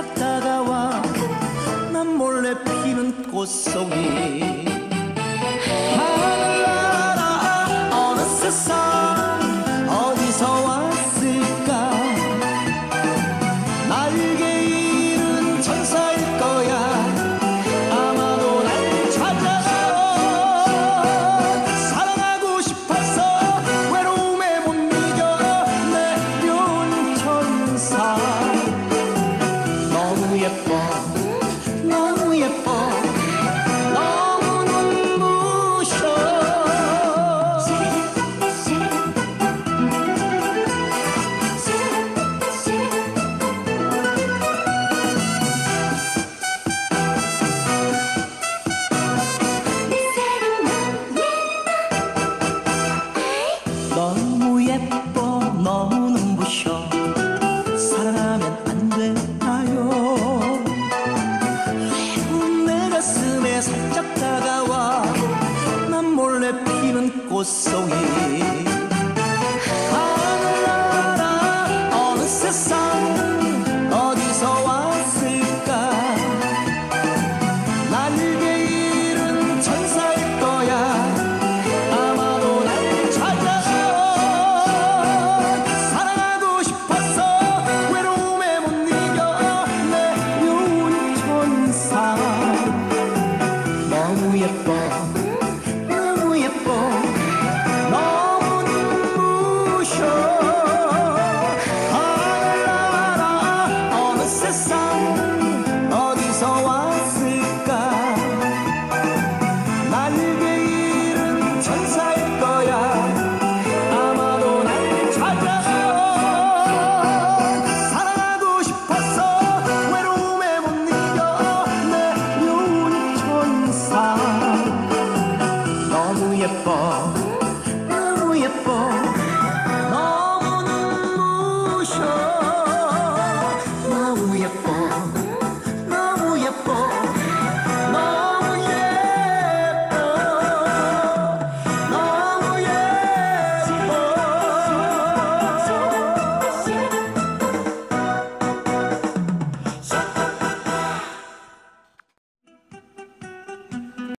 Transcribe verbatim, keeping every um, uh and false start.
다가와 난 몰래 피는 꽃송이 하늘나라 어느 세상 어디서 왔을까 날개 잃은 천사일 거야 아마도 날 찾아가 사랑하고 싶어서 외로움에 못 이겨 내려온 천사 너무 예뻐 너무 예뻐 너무 눈부셔 너무 예뻐 너무 눈부셔 사랑하면 안 되나요 외로운 내 가슴에 살짝 다가와 난 몰래 피는 꽃송이